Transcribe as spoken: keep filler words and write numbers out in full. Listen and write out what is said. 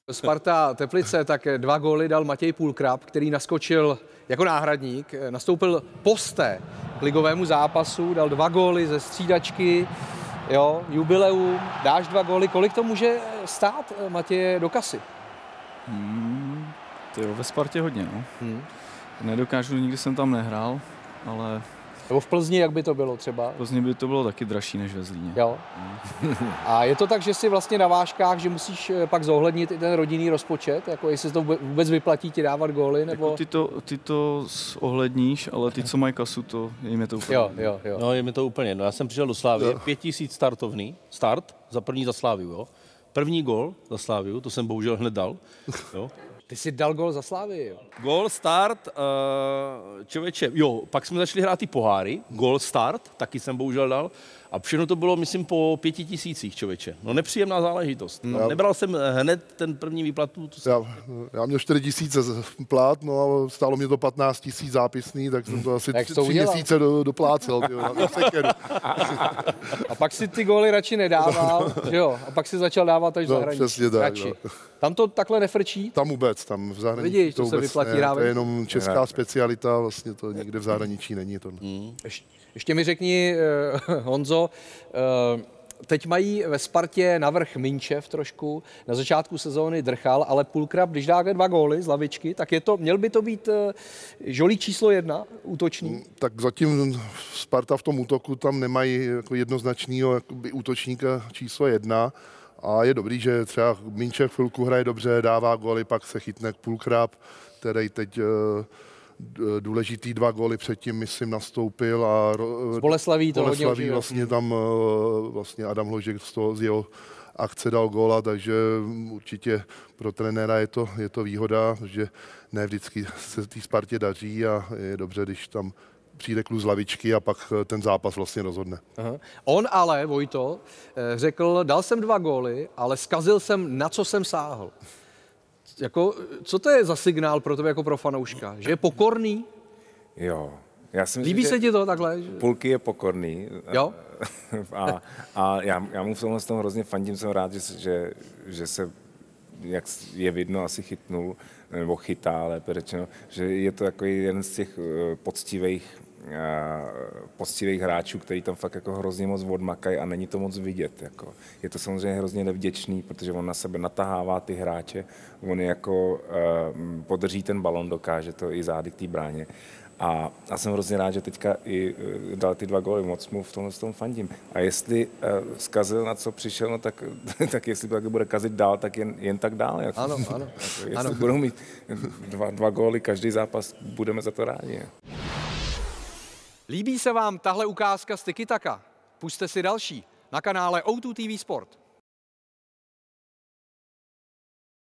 Sparta Teplice, tak dva góly dal Matěj Půlkrab, který naskočil jako náhradník, nastoupil posté k ligovému zápasu, dal dva góly ze střídačky, jo, jubileum, dáš dva góly, kolik to může stát Matěje do kasy? Hmm, to jo, ve Spartě hodně, no. Hmm. Nedokážu, nikdy jsem tam nehrál, ale... Nebo v Plzni, jak by to bylo třeba? V Plzni by to bylo taky dražší než ve Zlíně. Jo. Hmm. A je to tak, že si vlastně na vážkách, že musíš pak zohlednit i ten rodinný rozpočet, jako jestli to vůbec vyplatí ti dávat góly, nebo... Jako ty, to, ty to ohledníš, ale ty, co mají kasu, to jim je to úplně. Jo, jo, jo. No, je mi to úplně jedno. Já jsem přišel do Slávie, pět tisíc startovný, start, za první za Sláviu, jo. První gól za Sláviu, to jsem bohužel hned dal, jo. Ty jsi dal gól za Slávii, jo? Gól, start, uh, člověče, jo, pak jsme začali hrát ty poháry, gól, start, taky jsem bohužel dal. A všechno to bylo, myslím, po pěti tisících, člověče. No nepříjemná záležitost. No, já, nebral jsem hned ten první výplatu. To jsem... já, já měl čtyři tisíce plát, no a stálo mě to patnáct tisíc zápisný, tak jsem to asi tři, tři měsíce do, doplácel. Tyjo, a pak si ty góly radši nedával, že jo? A pak si začal dávat až v no, zahraničí. Přesně tak, radši. no. Tam to takhle nefrčí? Tam vůbec, tam v zahraničí Vidíš, to, to se vůbec vyplatí ne, ráve. to je jenom česká specialita, vlastně to nikde v zahraničí není to. Hmm. Ještě, ještě mi řekni, uh, Honzo, uh, teď mají ve Spartě navrch Minčev trošku, na začátku sezóny Drchal, ale Půlkrab, když dá dva góly z lavičky, tak je to, měl by to být uh, žolí číslo jedna, útočník? Tak zatím Sparta v tom útoku tam nemají jako jednoznačného jakoby útočníka číslo jedna. A je dobrý, že třeba Minčev chvilku hraje dobře, dává góly, pak se chytne Půlkrab, který teď důležitý dva góly předtím, myslím, nastoupil. A z Boleslaví to Boleslaví hodně vlastně tam vlastně Adam Hložek z, toho, z jeho akce dal góla, takže určitě pro trenéra je to, je to výhoda, že ne vždycky se té Spartě daří a je dobře, když tam přijde kluk z lavičky a pak ten zápas vlastně rozhodne. Aha. On ale, Vojto, řekl, dal jsem dva góly, ale zkazil jsem, na co jsem sáhl. Jako, co to je za signál pro tebe jako pro fanouška? Že je pokorný? Jo. Já si myslím, líbí se ti to takhle? Půlky je pokorný. Jo? a a já, já mu v tomhle tom hrozně fandím, jsem rád, že, že, že se, jak je vidno, asi chytnul, nebo chytá, lépe řečeno, že je to jako jeden z těch poctivých poctivých hráčů, který tam fakt jako hrozně moc odmakají a není to moc vidět. Jako. Je to samozřejmě hrozně nevděčný, protože on na sebe natahává ty hráče, on jako uh, podrží ten balon, dokáže to i zády k té bráně. A, a jsem hrozně rád, že teďka i uh, dal ty dva góly, moc mu v tomhle tom fandím. A jestli uh, zkazil, na co přišel, no tak, tak jestli to bude kazit dál, tak jen, jen tak dál. Jako. Ano, ano. Jako, jestli ano. budou mít dva, dva góly každý zápas, budeme za to rádi. Líbí se vám tahle ukázka z Tiki Taka? Pusťte si další na kanále O dva T V Sport.